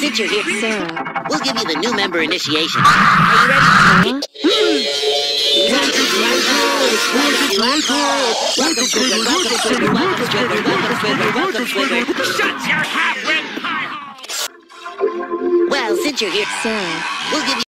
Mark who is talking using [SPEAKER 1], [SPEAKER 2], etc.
[SPEAKER 1] since you're here,
[SPEAKER 2] Sarah.
[SPEAKER 1] we'll give you the new member initiation. Are you ready?
[SPEAKER 2] Huh?
[SPEAKER 1] Shut your half-wit pie hole! Well, since you're here,
[SPEAKER 2] Sarah.
[SPEAKER 1] we'll give you